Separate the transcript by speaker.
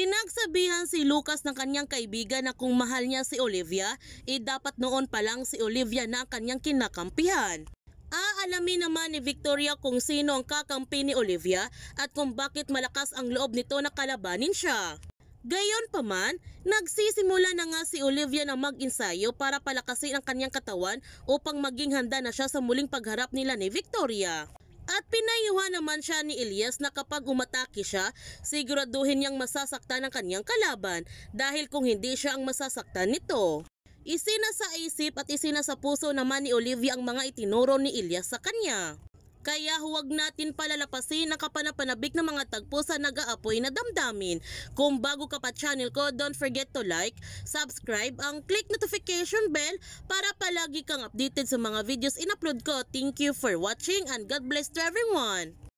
Speaker 1: Pinagsabihan si Lucas ng kanyang kaibigan na kung mahal niya si Olivia, dapat noon pa lang si Olivia na ang kanyang kinakampihan. Aalamin naman ni Victoria kung sino ang kakampi ni Olivia at kung bakit malakas ang loob nito na kalabanin siya. Gayonpaman, nagsisimula na nga si Olivia na mag-ensayo para palakasin ang kanyang katawan upang maging handa na siya sa muling pagharap nila ni Victoria. At pinayuhan naman siya ni Elias na kapag umatake siya, siguraduhin niyang masasaktan ang kanyang kalaban dahil kung hindi siya ang masasaktan nito. Isinasaisip at isinasa puso naman ni Olivia ang mga itinuro ni Elias sa kanya. Kaya huwag natin palalapasin ang kapanapanabik na mga tagpo sa nag-aapoy na damdamin. Kung bago ka pa channel ko, don't forget to like, subscribe, ang click notification bell para palagi kang updated sa mga videos in-upload ko. Thank you for watching and God bless to everyone!